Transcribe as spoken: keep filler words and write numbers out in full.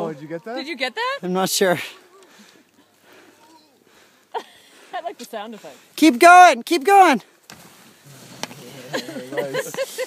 Oh, did you get that? Did you get that? I'm not sure. I like the sound effect. Keep going, keep going. Nice.